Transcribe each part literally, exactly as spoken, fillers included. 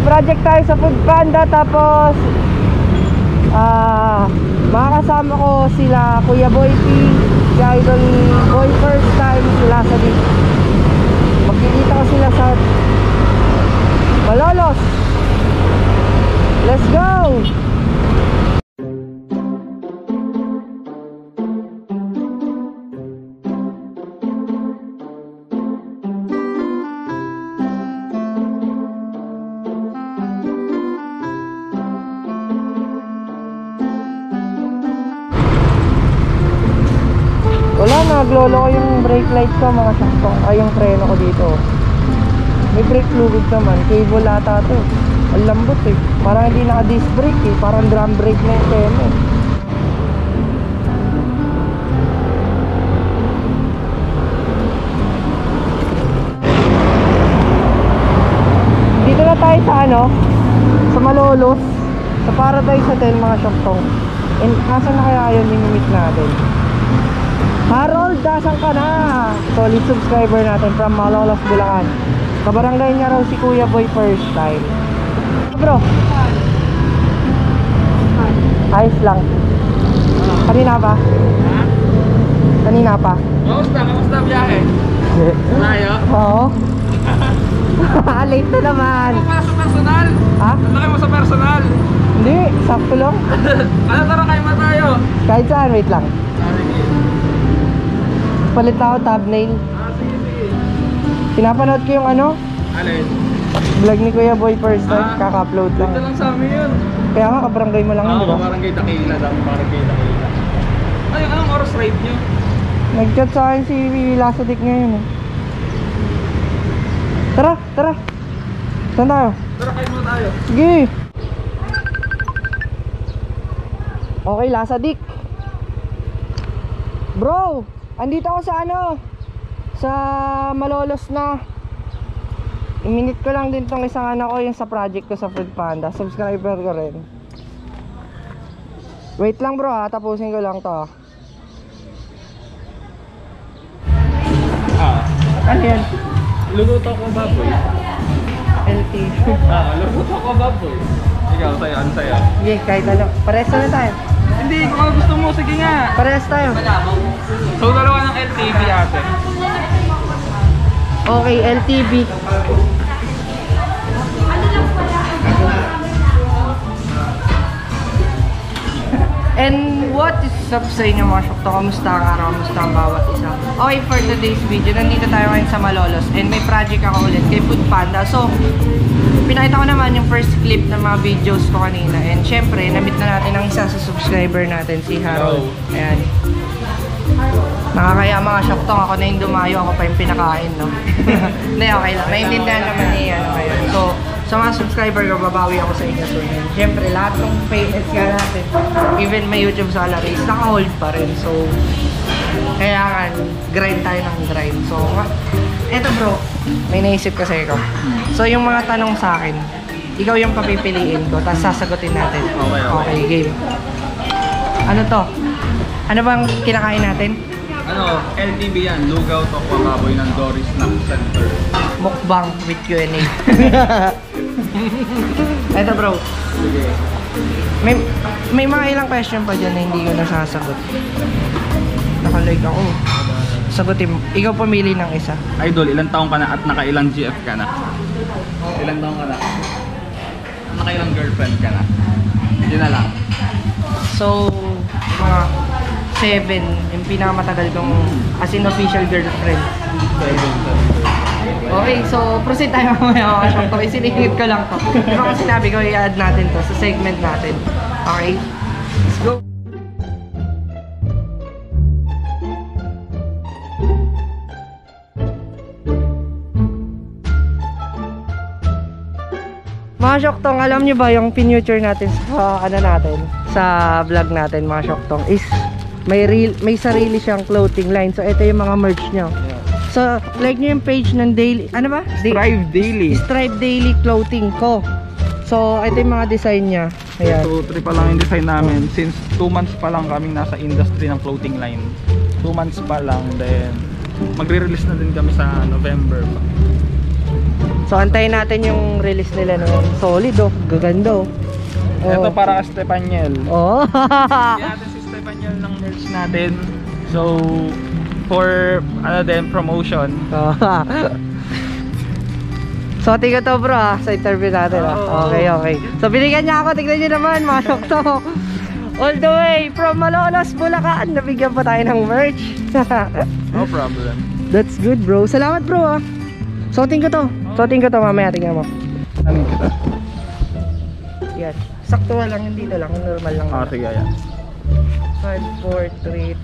may project tayo sa Food Panda. Tapos ah, makakasama ko sila Kuya Boy P, si Idol Boy First Time, sila sa di. Magkikita ko sila sa Malolos. Let's go! Wala, naglolo ko yung brake light ko mga Syoktong. Ay, yung preno ko dito. May brake fluid naman. Cable ata to. Ang lambot eh. Parang hindi naka-disc brake eh. Parang drum brake na yung preno. Dito na tayo sa ano, sa Malolos, sa Paradise Hotel mga Syoktong. And asan na kaya yun yung meet natin? Harold, dasan ka na! Solid subscriber natin from Malolos, Bulacan. Kabarangay niya raw si Kuya Boy First Time. Bro, ayos lang. Kanina pa? Kanina pa? Kamusta? Kamusta biyahe? Layo? Oo. Late na naman. Ano para sa personal? Ha? Ano kayo mo sa personal? Hindi, sakto lang. Ano tara kayo ba tayo? Kahit saan, wait lang. Palit na ako thumbnail. Ah, sige, sige. Pinapanood ko yung ano, Alin? vlog ni Kuya Boy First Time, Ah, kaka-upload lang. dito lang sa amin yun. Kaya nga, kabarangay mo lang yun, Oo, di ba? barangay Dakila daw, barangay Dakila. Ay, anong oras ride nyo? Nag-chat sa akin si Lasadik ngayon eh. Tara, tara. Saan tayo? Tara kayo mo tayo. Sige. Okay, Lasadik. Bro, andito ako sa ano, sa Malolos na. I-minute ko lang din tong isang ano ko, yung sa project ko sa Food Panda. Subscriber ko rin. Wait lang bro ha, tapusin ko lang to. Ah, Ano yan? luto ko baboy. L T. Ah, luto ko baboy. Ikaw, sa'yo, ano sa'yo? Sige, kahit ano. Parehas na tayo. Hindi, kung ano gusto mo, sige nga. Parehas tayo. So, dalawa ng L T V ate. Okay, L T V. And what is up sa inyo mga Syoktong? Kamusta ang araw? Kamusta ang bawat isa? Okay, for today's video, nandito tayo ngayon sa Malolos. And may project ako ulit kay Food Panda. So, pinakita ko naman yung first clip ng mga videos ko kanina. And syempre, na-meet na natin ang isa sa subscriber natin, si Harold. Ayan. Nakakaya mga Syoktong, ako na yung dumayo, ako pa yung pinakain, no? Hindi, okay lang. Naintindihan naman niya, ano kayo. So, sa mga subscriber ko, babawi ako sa inyo soon. Siyempre, lahat ng payments ka natin, even may YouTube salaries, naka-hold pa rin. So, kaya nga, grind tayo ng grind. So, eto bro, may naisip kasi ako. So, yung mga tanong sa akin, ikaw yung papipiliin ko, tapos sasagutin natin. Okay, okay. Okay, game. Ano to? Ano bang kinakain natin? Ano, L T V yan, lugaw to ko baboy ng Doris Snack Center. Mukbang with Q and A. Eto bro. Sige. May, may mga ilang question pa dyan na hindi ko nasasagot. Naka-like ako. Sagutin mo. Ikaw pumili ng isa. Idol, ilang taong ka na at nakailang G F ka na? Ilang taong ka na? Nakailang girlfriend ka na? Yun na lang. So, mga seven. Yung pinakamatagal kong as in official girlfriend. Seven. Okay, so proceed tayo mamaya mga Syoktong. Isiningit ko lang to. Pero kung sinabi ko, i-add natin to sa segment natin. Okay? Let's go! Mga Syoktong, alam nyo ba yung pinuture natin sa ano natin, sa vlog natin mga Syoktong is may real, may sarili siyang clothing line. So ito yung mga merch nyo. So like nyo yung page ng daily, ano ba? Strive Daily. Strive Daily Clothing ko. So ito yung mga design niya. Ayan. So three pa lang yung design namin. Since two months pa lang kaming nasa industry ng clothing line. two months pa lang, then magre-release na din kami sa November pa. So antayin natin yung release nila noon. Solid oh, gaganda oh. Ito Oh. para Stepaniel. Oh. Bigyan natin si Stepaniel ng merch natin. So, for ano din, promotion. So tingnan to bro ah, sa interview natin ah. Oh. Okay, okay. So binigyan niya ako, tignan niyo naman, mga Syoktong. All the way from Malolos, Bulacan. Nabigyan pa tayo ng merch. No problem. That's good bro. Salamat bro ah. Suotin ko to. Suotin ko to mamaya, tingnan mo. Ano kita? Yan. Sakto lang, hindi dito lang, normal lang. Ah, sige, ayan. five, four, three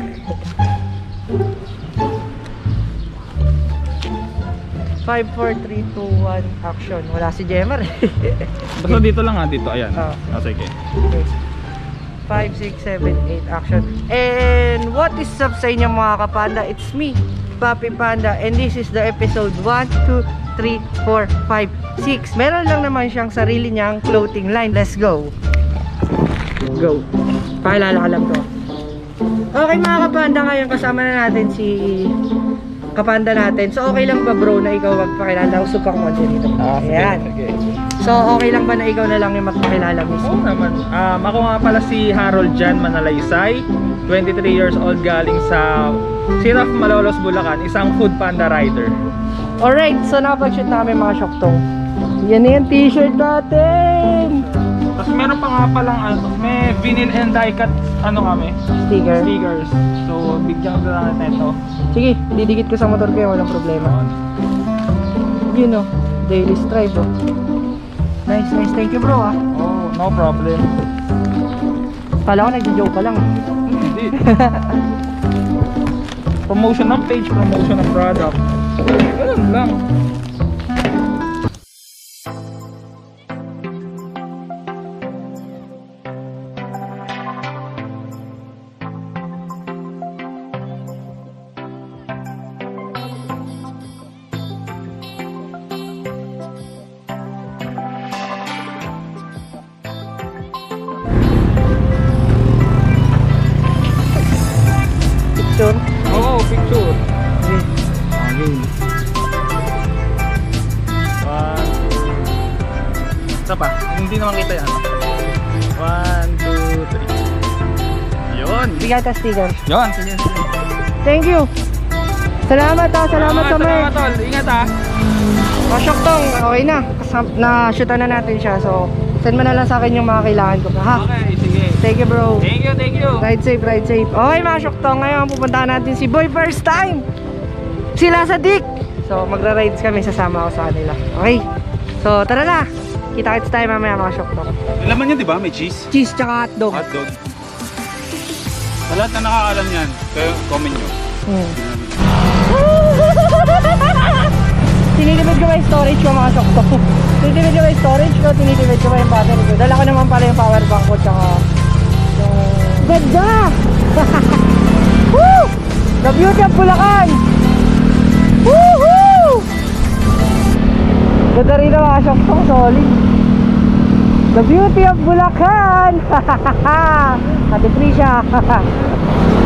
five, four, three, two, one, action. Wala si Jemar eh. Basta dito lang ha, dito, ayan. Ah. Ah, sige. Okay. five, six, seven, eight, action. And what is up sa inyo mga kapanda? It's me, Papi Panda, and this is the episode one, two, three, four, five, six. Meron lang naman siyang sarili niyang clothing line. Let's go. Go. Pakilala ka lang to. Okay mga kapanda, ngayon kasama na natin si kapanda natin. So okay lang ba bro na ikaw magpakilala? Usog ka konti dito. Ah, sige, Ayan. sige. So okay lang ba na ikaw na lang yung magpakilala mismo? Oo naman. Um, ako nga pala si Harold Jan Manalaysay, twenty-three years old, galing sa Siraf, Malolos, Bulacan, isang food panda rider. Alright, so nakapag-shoot namin mga Syoktong. Yan na yung t-shirt natin. Tapos meron pa nga palang ano, may vinyl and die cut ano kami, Sticker. stickers. So bigyan ko lang natin ito. Sige, didikit ko sa motor ko yan, walang problema. Yun o, daily strive o. Nice, nice. Thank you bro ah. Oh, no problem. Kala ko nagjo-joke ka lang. Hindi. Promotion ng page, promotion ng product. Ganun lang. Picture. Oo, picture. Okay. Again. One, two. Isa pa, hindi naman kita yan. One, two, three. Yun. Bigyan ka sticker. Yun, sige, sige. Thank you. Salamat ah, salamat sa Salamat, merch. tol. Ingat ah. Mga Syoktong, okay na. Kasam- Na-shootan na natin siya. So, send mo na lang sa akin yung mga kailangan ko. Ha? Okay, sige. Thank you bro. Thank you, thank you. Ride safe, ride safe. Okay mga Syoktong, ngayon pupuntahan natin si Boy first time. Sila sa Dick. So magra-rides kami, sasama ako sa kanila. Okay. So tara na. Kita-kits tayo mamaya mga Syoktong. Laman yan, di ba? May cheese? Cheese tsaka hotdog. Hotdog. Sa lahat na nakakaalam yan, kayo comment nyo. Hmm. Tinitipid ko ba yung storage ko mga Syoktong? Tinitipid ko ba yung storage ko? Tinitipid ko ba yung battery ko? Dala ko naman pala yung power bank ko tsaka yung... Ganda! Woo! The beauty of Bulacan! Woohoo! Ganda rin na mga Syoktong, solid. The beauty of Bulacan! Ate Trisha!